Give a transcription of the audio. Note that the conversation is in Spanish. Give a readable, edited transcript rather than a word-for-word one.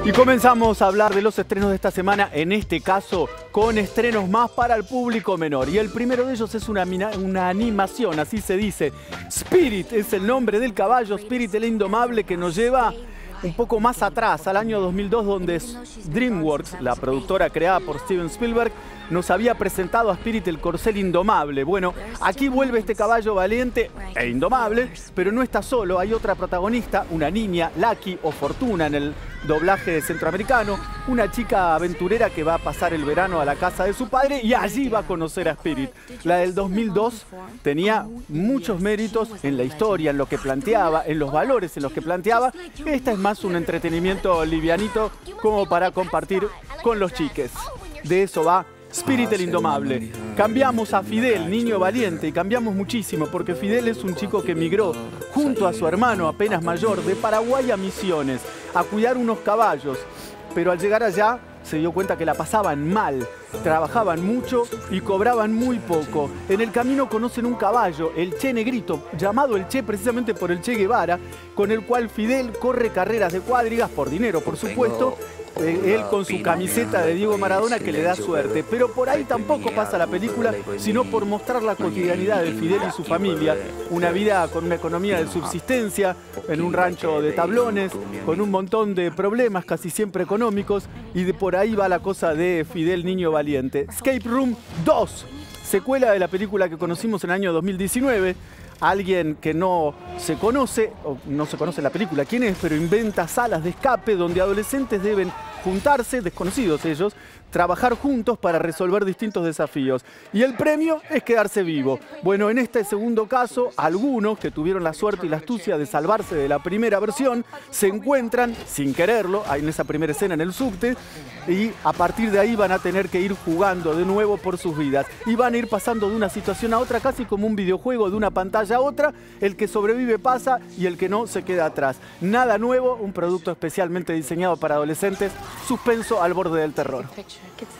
Y comenzamos a hablar de los estrenos de esta semana, en este caso con estrenos más para el público menor. Y el primero de ellos es una animación, así se dice. Spirit es el nombre del caballo, Spirit el Indomable, que nos lleva un poco más atrás, al año 2002, donde DreamWorks, la productora creada por Steven Spielberg, nos había presentado a Spirit el corcel indomable. Bueno, aquí vuelve este caballo valiente e indomable, pero no está solo, hay otra protagonista, una niña, Lucky o Fortuna en el doblaje centroamericano, una chica aventurera que va a pasar el verano a la casa de su padre y allí va a conocer a Spirit. La del 2002 tenía muchos méritos en la historia, en lo que planteaba, en los valores en los que planteaba. Esta es más un entretenimiento livianito como para compartir con los chiques. De eso va Spirit el Indomable. Cambiamos a Fidel, niño valiente, y cambiamos muchísimo porque Fidel es un chico que emigró junto a su hermano apenas mayor de Paraguay a Misiones a cuidar unos caballos, pero al llegar allá se dio cuenta que la pasaban mal, trabajaban mucho y cobraban muy poco. En el camino conocen un caballo, el Che Negrito, llamado el Che precisamente por el Che Guevara, con el cual Fidel corre carreras de cuadrigas, por dinero por supuesto, él con su camiseta de Diego Maradona que le da suerte. Pero por ahí tampoco pasa la película, sino por mostrar la cotidianidad de Fidel y su familia. Una vida con una economía de subsistencia, en un rancho de tablones, con un montón de problemas casi siempre económicos, y de por ahí va la cosa de Fidel niño valiente. Escape Room 2, secuela de la película que conocimos en el año 2019. Alguien que no se conoce, o no se conoce la película quién es, pero inventa salas de escape donde adolescentes deben juntarse, desconocidos ellos, trabajar juntos para resolver distintos desafíos. Y el premio es quedarse vivo. Bueno, en este segundo caso, algunos que tuvieron la suerte y la astucia de salvarse de la primera versión, se encuentran, sin quererlo, en esa primera escena en el subte, y a partir de ahí van a tener que ir jugando de nuevo por sus vidas. Y van a ir pasando de una situación a otra, casi como un videojuego, de una pantalla a otra. El que sobrevive pasa y el que no se queda atrás. Nada nuevo, un producto especialmente diseñado para adolescentes, suspenso al borde del terror.